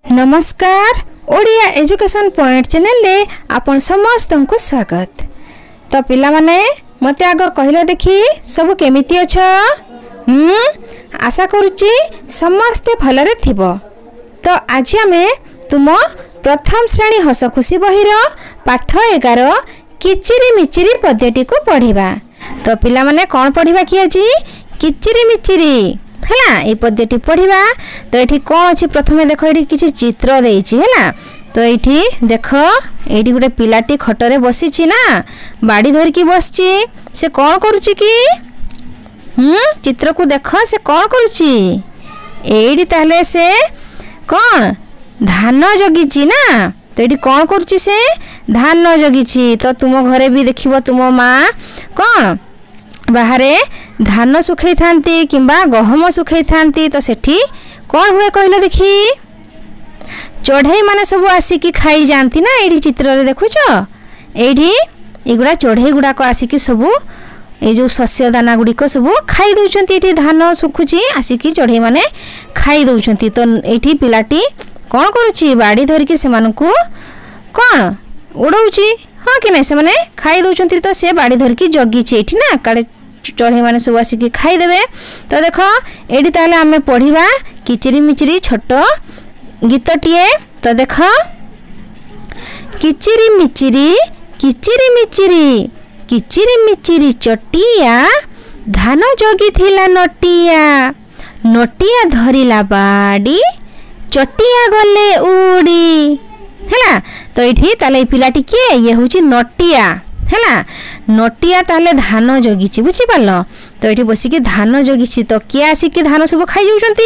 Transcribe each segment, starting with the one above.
नमस्कार Odia education point channel ले आपण समस्त को स्वागत। तो पिला माने मते आग कहलो देखी सब केमिति अछ? आशा करूची समस्ते भलरे थिबो। तो आज आमे तुम प्रथम श्रेणी हस खुशी बहिर पाठ 11 किचिरी मिचिरी पद्यटी को पढ़िबा। तो पिला माने कोन पढ़िबा कि आज किचिरी मिचिरी हैला ए पद्यटी पढ़िबा। तो एठी कोन अछि प्रथमे देखो एठी किछि चित्र देइछि हैला। तो एठी देखो एठी गुटे पिलाटी खटरे बसिछि ना बाड़ी धर की बसछि। से कोन करूछि कि चित्र को देखो से कोन करूछि एठी ताहले से कोन धान जगिछि ना। तो एठी कोन करूछि से धान जगिछि। तो तुम घरे भी देखिबो तुम माँ कोन बाहरे धान सुखाई थांती किंबा गहम सुखाई थांती। तो सेठी कौन हुए कहले देखी चढ़ई माने सब आसिकी खाई जानती ना। एठी चित्र रे देखुछ एठी एगुडा चढ़ई गुडा को आसिकी सब ए जो शस्य दाना गुडी को सब खाई दउचंती। एठी धान सुखुची आसिकी चढ़ई माने खाई दउचंती। तो एठी पिलाटी कौन करूची बाड़ी धर के सेमान को कौन उड़ौची हाँ कि नहीं से माने खाई दउचंती। तो से बाड़ी धर की जगी एठी ना काडे चढ़ई माने सब आसिकी खाई देबे। तो देखो एठी ताले आमे पढ़िबा किचिरी मिचिरी छोट गीतटिए। तो देखो किचिरी मिचिरी किचिरी मिचिरी किचिरी मिचिरी चटिया धान जगी थिला नटिया नटिया धरिला बाड़ी चटिया गले उड़ी हैला। तो एठी ताले पिलाटी के ये होची नटिया हैला। नटिया ताले धान जगिछि बुझि पालो। तो एठी बसिकी धान जगिछि। तो किए आसिकी धान सब खाई जाउछंती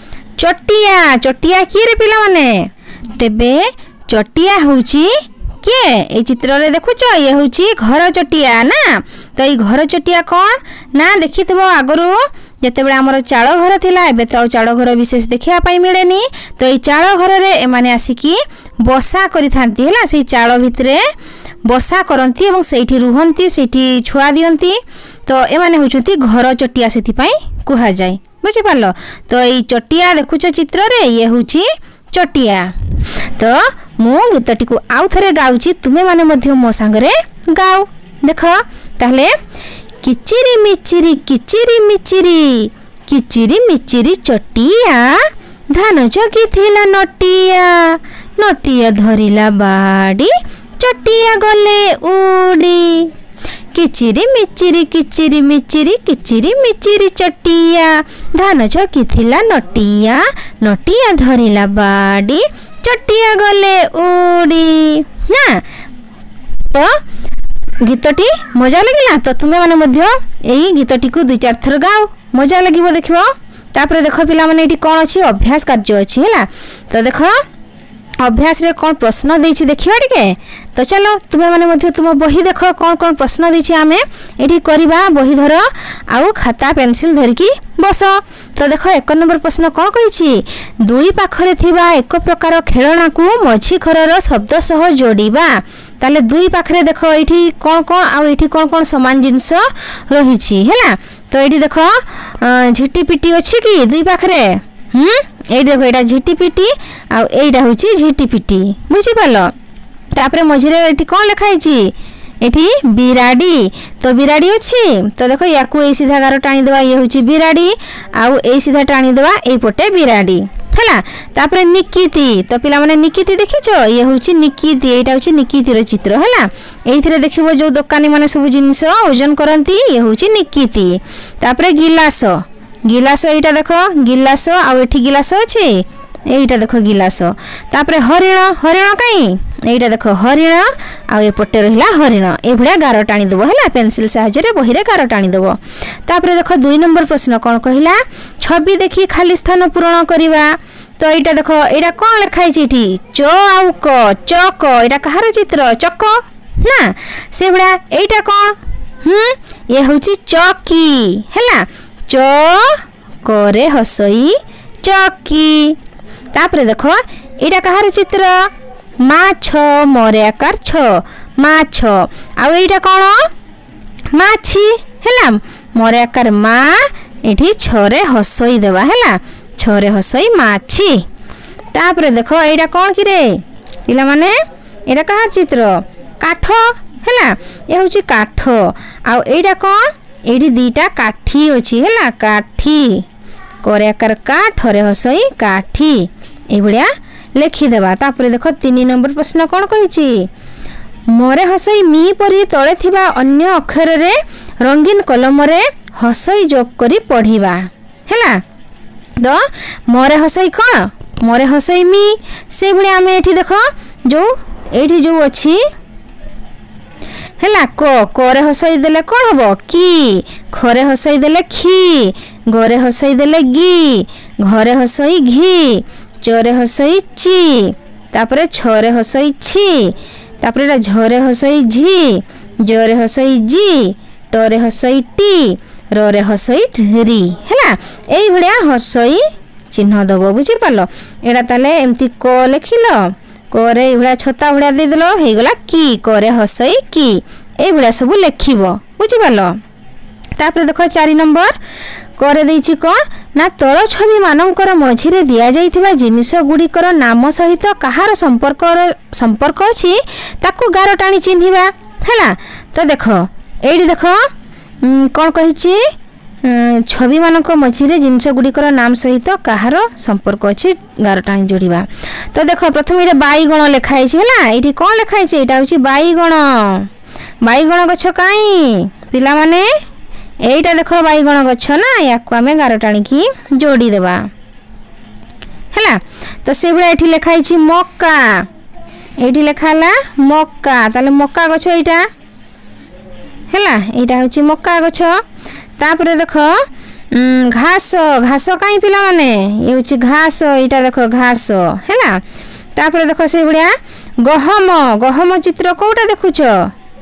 चटिया। चटिया किए रे पिला माने तेबे चटिया होची के ए चित्र रे देखुछ ये होची घर चटिया ना। तो ई घर चटिया कोन ना देखिथबो आगरो जेतेबेले हमर चाळ घर थिला एबे तो चाळ घर विशेष देखिया पाई मिलेनी। तो ई चाळ घर रे ए माने आसिकी बसा करि थांती हैला। सेई चाळ भितरे बसा करती और सेठी रुहंती सेठी छुआ दियंती। तो ए माने होचंती घर चटिया सेथि पई कुहा जाय बुझि पालो। तो ई चटिया देखुछ चित्र रे ये होची चटिया। तो मु गीतटी को आउ थरे गाउची तुमे माने मध्य मो संगरे गाओ। देखो ताहले किचिरी मिचिरी किचिरी मिचिरी किचिरी मिचिरी चटिया धान जगी थिला नटिया नटिया धरिला बाड़ी चटिया गले उड़ी किचिरी मिचिरी किचिरी मिचिरी किचिरी मिचिरी चटिया धान जगी थिला नटिया नटिया धरिला बाड़ी चटिया गले उड़ी ना। तो गीतटी मजा लगिला। तो तुमे माने मध्य एई गीतटी को 2-4 थर गाओ मजा लगिबो देखिबो। तापरे देखो पिला माने एटी कोन अछि अभ्यास कार्य अछि हैला। तो देखो अभ्यास रे कौन प्रश्न देछि देखिबा टिके। तो चलो तुमे माने मध्य तुम बही देखो कौन कौन प्रश्न देछि आमे एठी करबा। बही धर आउ खाता पेंसिल धर की बस। तो देखो 1 नंबर प्रश्न कौन कहिछि दुई पाखरे थिबा एक प्रकार खेलना को मझी घरर शब्द सह जोड़ीबा। ताले दुई पाखरे देखो एठी कौन कौन आउ एठी कौन कौन समान जिंस रहिछि हैला। तो एठी देखो झिटी पिटी अछि कि दुई पाखरे एठी देखो एटा झिटी पिटी आ एटा होची झिटी पिटी बुझि पालो। तापरे मझिरे एठी कोन लिखा हिची एठी बिराडी। तो बिराडी अछि। तो देखो याकू ए सीधा गारो टाणी देबा ये होची बिराडी आउ ए सीधा टाणी देबा ए पटे बिराडी हैला। तापरे निकिति। तो पिला माने निकिति देखिछो ये होची निकिति एटा होची निकिति रो चित्र हैला। एइथिरे देखिबो जो दुकानी माने सब जिंस ओजन करंती ये होची निकिति। तापरे गिलास गिलास एटा देखो गिलास आ एठी गिलास अछि एटा देखो गिलास। तापरे हरिण हरिण काई एटा देखो हरिण आ ए पटे रहिला हरिण ए भलिया गारो टाणी देबो हैला। पेंसिल सहायता रे बहिरे गारो टाणी देबो। तापरे देखो 2 नंबर प्रश्न कोन कहिला छवि देखि खाली स्थान पूर्ण करबा। तो एटा देखो एटा कोन लिखा हिची एठी च आउ क चक एटा कहार चित्र चक ना से भलिया एटा कोन ये होची चकी हैला। च करे हसई चकी। तापरे देखो एटा कहार चित्र माछ मरे आकार छ माछ आ एटा कोन माछी हैला। मरे आकार मा एठी छरे हसई देबा हैला छरे हसई माछी। तापर देख एटा कौन कि रे पिला माने एटा कहा चित्र काठ हैला ए होची काठ आ एटा कौन एडी दीटा काठी अछि हैला काठी करे आकार काठरे हसई काठी ए भलिया लिखि देबा। तापर देख 3 नंबर प्रश्न कौन कहिछि मोरे हसई मी परी तळे थिबा अन्य अक्षर रे रंगीन कलम रे हसई जोग करी पढ़िबा हैला। तो मोरे हसई कौन मोरे हसई मी से भलिया आमे एठी देख जो एठी जो अछि हैला क रे हसई देले कौन हबो की खरे हसई देले खी गरे हसई देले गी घरे हसई घी चरे हसई ची तापरे छरे हसई छी तापरे एटा झरे हसई झी जरे हसई जी टरे हसई टी रे हसई री हैला एई भलिया हसई चिन्ह दबो बुझि पालो। एटा ताले एमती क लिखिलो करे एई भलिया छता भलिया दे देलो हे गला की करे हसई की एई भलिया सब लिखिबो बुझि पालो। तापर देखो 4 नंबर करे देइछि को ना तळ छवि मानकर मझिरे दिया जाइथिबा जिनिस गुडीकर नाम सहित कहार संपर्क अछि ताकू गार टाणी चिन्हिबा हैला। तो देखो एडी देखो कोन कहिछि छवि मानक मझिरे जिनिस गुडीकर नाम सहित कहार संपर्क अछि गार टाणी जोड़िबा। तो देखो प्रथम एटा बाईगण लेखाइ छि हैला एठी कोन लेखाइ छि एटा होछि बाईगण बाईगण गछ काई पिला माने एटा देखो बाईगण गछ ना याकू आमे गार टाणी की जोड़ी देबा हैला। तो से भला एठी लेखाइ छि मक्का एठी लेखाला मक्का ताले मक्का गछ एटा हैला एटा होछि मक्का गछ। तापरे देखो घास घास काई पिला माने ए होछि घास एटा देखो घास हैला। तापरे देखो से भलिया गहम गहम चित्र कोटा देखुछो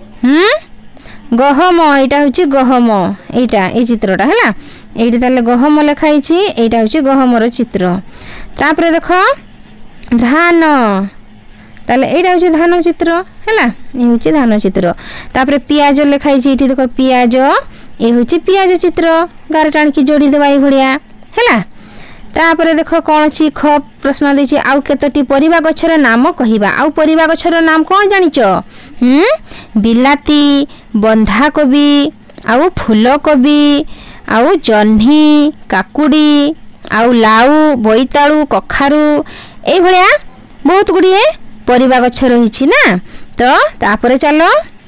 गहम एटा होछि गहम एटा ए चित्रटा हैला एठी ताले गहम लेखाइ छि एटा होछि गहमर चित्र। तापरे देखो धान ताले एटा होछि धान चित्र हैला ए होछि धान चित्र। तापरे पियाज लेखाइ छि एठी देखो पियाज ए होछि पियाज चित्र गार टाण की जोड़ी देबा ए भलिया हैला। तापरे देखो कोन छी ख प्रश्न दैछि आउ केतोटी परिबा गछर नाम कहिबा आउ परिबा गछर नाम कोन जानिचो बिलाती बंधा कोबी आउ फूल कोबी आउ जन्ही काकुडी आउ लाउ बोईताळू कखारू ए भलिया बहुत गुडिए परिबा गछ रहिछि ना। तो तापरे चलो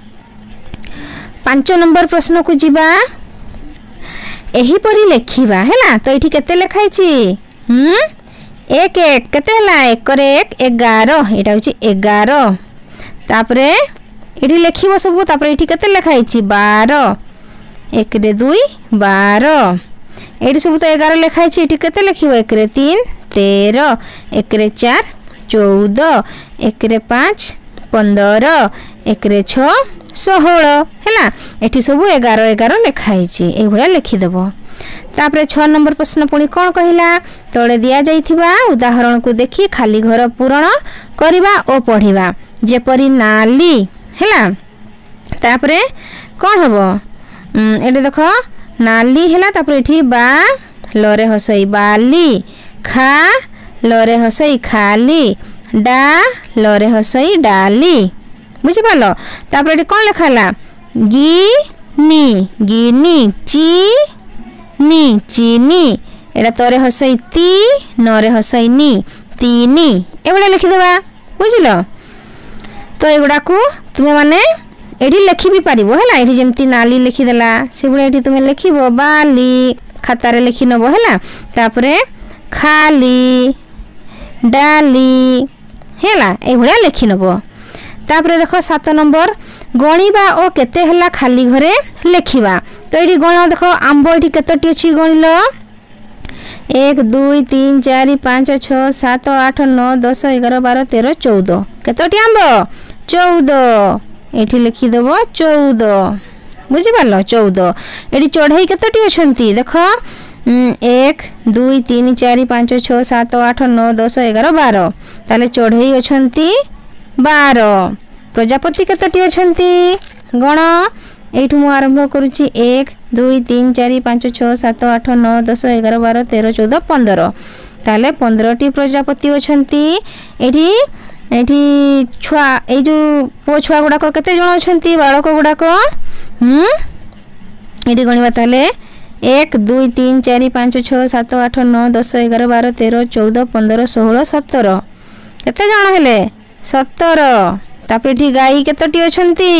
5 नंबर प्रश्न को जिबा एही परी लेखिबा हैला। तो एठी केते लेखाइ छि 1 1 केते हला 1 रे 1 11 एटा होछि 11। तापरे एठी लेखिबो सब तापरे एठी केते लेखाइ छि 12 1 रे 2 12 एठी सब तो 11 लेखाइ छि एठी केते लेखिबो 1 रे 3 13 1 रे 4 14 1 रे 5 15 1 रे 6 16 हैला एठी सब 11 11 लेखाइ छि ए भलिया लिखि देबो। तापरे 6 नंबर प्रश्न पुणी कोन कहिला तळे दिया जाइथिबा उदाहरण को देखि खाली घर पूरण करिबा ओ पढिबा जेपरि नाली हैला। तापरे कोन हबो एटे देखो नाली हैला तापरे एठी बा लरे हसई बाली खा लरे हसई खाली डा लरे हसई डाली बुझि पालो। तापरे एठी कोन लेखाला गिनी गिनी ची नी चीनी एटा तरे हसई ती नरे हसई नी तीनी ए बडा लिखि देबा बुझिलो। तो एगुडा को तुमे माने एठी लिखि भी पारिबो हैला एठी जेमती नाली लिखि देला से बडा एठी तुमे लिखिबो बाली खाता रे लिखि नबो हैला। तापरे खाली डाली हैला ए बडा लिखि नबो। तापरे देखो 7 नंबर गणिबा ओ केते हला खाली घरे लेखिबा। तो एठी गण देखो आंबो एठी केतोटी अछि गणिलो 1 2 3 4 5 6 7 8 9 10 11 12 13 14 केतोटी आंबो 14 एठी लिखि देबो 14 बुझि पालो 14। एठी चढ़ई केतोटी अछंती देखो 1 2 3 4 5 6 7 8 9 10 11 12 ताले चढ़ई अछंती 12 प्रजापति केतोटी अछंती गण एठू मु आरंभ करूची 1 2 3 4 5 6 7 8 9 10 11 12 13 14 15 ताले 15टी प्रजापति अछंती एठी एठी छुआ ए जो पो छुआ गुडा को केते जण अछंती बालक गुडा को एठी गणिबा ताले 1 2 3 4 5 6 7 8 9 10 11 12 13 14 15 16 17 केते जण हेले 17 तापर एठी गाई केतोटी अछंती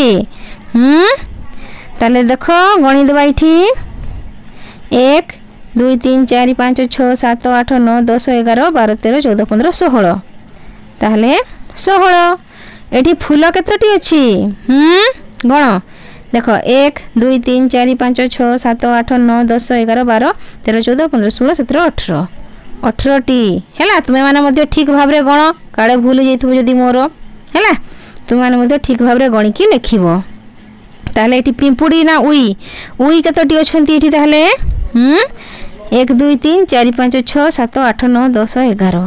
ताले देखो गणि देबा एठी 1 2 3 4 5 6 7 8 9 10 11 12 13 14 15 16 ताले 16 एठी फूल केतोटी अछि गण देखो 1 2 3 4 5 6 7 8 9 10 11 12 13 14 15 16 17 18 18टी हैला तुमे माने मध्ये ठीक भाबरे गण काळे भूल जेइथबो जदी मोर हैला तुमे माने मध्ये ठीक भाबरे गणी की लेखिबो ताले एठी पिंपुडी ना उई केतोटी अछंती एठी ताले 1 2 3 4 5 6 7 8 9 10 11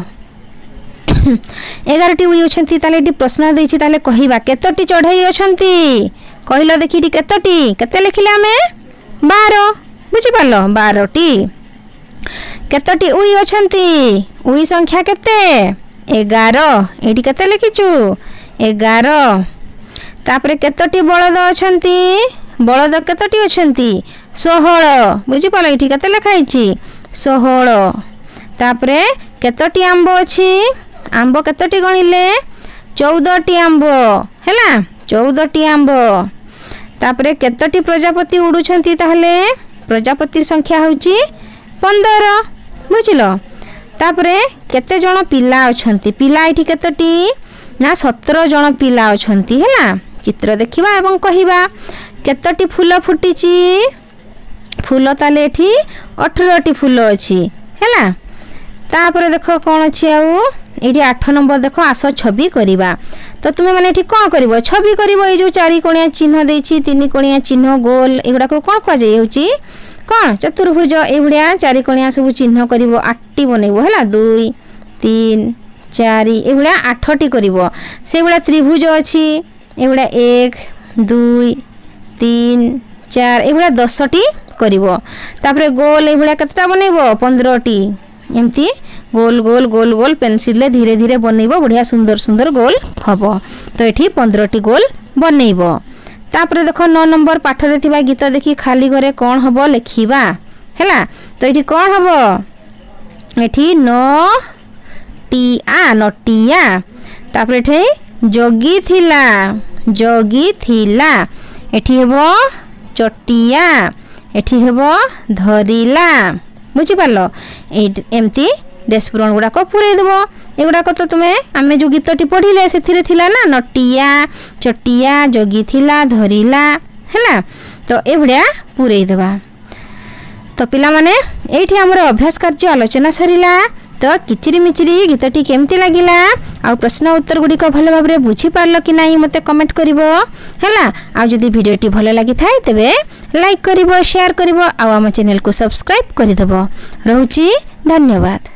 11टी उई अछंती ताले एठी प्रश्न देछि ताले कहिबा केतोटी चढ़ई अछंती कहिलो देखिटी केतोटी केते लिखिले हमें 12 बुझि पालो 12टी केतोटी उई अछंती उई संख्या केते 11 एठी केते लिखिचु 11 तापरे केतोटी बळद अछंती बळद केतोटी अछंती 16 बुझि पालो एठी केते लिखाइछि 16 तापरे केतोटी आंबो अछि आंबो केतोटी गणिले 14टी आंबो हैला 14टी आंबो तापरे केतोटी प्रजापति उडुछंती ताहले प्रजापति संख्या होउची 15 बुझिलो तापरे केते जण पिला अछंती पिला एठी केतोटी ना 17 जण पिला अछंती हैला चित्र देखिबा एवं कहिबा केतोटी फूल फुटिची फूल ताले एठी 18टी फूल अछि हैला तापरे देखो कोन अछि आउ एठी 8 नंबर देखो आसो छवि करिबा तो तुमे माने एठी कोन करिवो छवि करिवो ए जो चारि कोणिया चिन्ह देछि तीन कोणिया चिन्ह गोल एगुडा को कोन कह जाय होछि कोन चतुर्भुज ए भडिया चारि कोणिया सब चिन्ह करिवो 8टी बनेबो हैला 2 3 4 ए भडिया 8टी करिवो से भडिया त्रिभुज अछि ए भडिया 1 2 3 4 ए भडिया 10टी करिवो तापरे गोल ए भडिया केतटा बनेबो 15टी एमती गोल गोल गोल गोल पेंसिल ले धीरे धीरे बनइबो बढ़िया सुंदर सुंदर गोल हबो तो एठी 15टी गोल बनइबो तापरे देखो 9 नंबर पाठ रे थिबा गीत देखि खाली घरे कोन हबो लेखिबा हैला तो एठी कोन हबो एठी नटिया तापरे एठी जोगी थिला एठी हबो चटिया एठी हबो धरिला बुझि पालो एमती डेस्पुरन गुडा को पुरे देबो एगुडा को तो तुमे आमे जो गीतटी पढिले सेथिरे थिला ना नटिया चटिया जोगी थिला धरिला हैला तो ए भडिया पुरे देबा तो पिला माने एठी हमर अभ्यास कार्य आलोचना सरिला तो किचिरी मिचिरी गीतटी केमती लागिला आ प्रश्न उत्तर गुडी को भलो भाबरे बुझी पारलो कि नाही मते कमेंट करिवो हैला आ जदी वीडियोटी भलो लागि थाय तबे लाइक करिवो शेयर करिवो आ हम चैनल को सब्सक्राइब करि देबो रहउची धन्यवाद।